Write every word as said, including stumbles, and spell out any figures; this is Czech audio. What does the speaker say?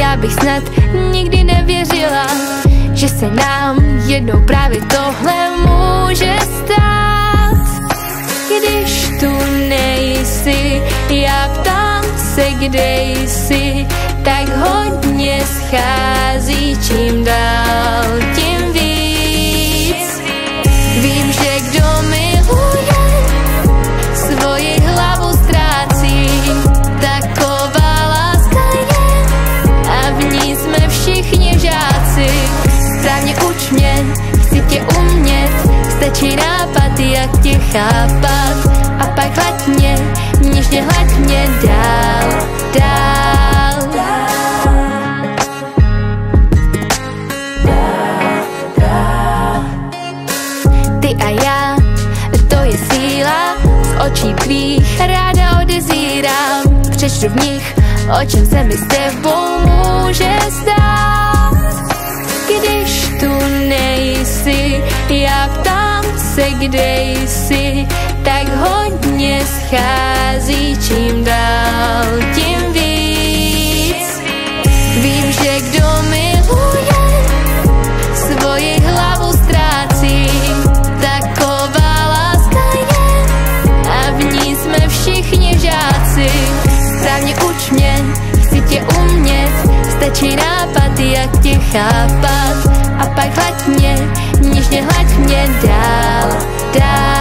já bych snad nikdy nevěřila, že se nám jednou právě tohle může stát. Když tu nejsi, já ptám se, kde jsi, tak hodně schází, čím dál tím víc. Vím, že kdo miluje, svoji hlavu ztrácí, taková láska je a v ní jsme všichni žáci. Správně uč mě, chci tě umět, stačí nápad, jak tě chápat. A pak hlaď mě, něžně hlaď mě dál, dál. Ty a já, to je síla, z očí tvých ráda odezírám. Přečtu v nich, o čem se mi s tebou může stát. Když tu nejsi, já ptám se, kde jsi, tak hodně schází, čím dál tím víc. Vím, že kdo miluje, svoji hlavu ztrácí, taková láska je a v ní jsme všichni žáci. Správně uč mě, chci tě umět, stačí nápad, jak tě chápat. A pak hlaď mě, něžně hlaď mě dál, dál.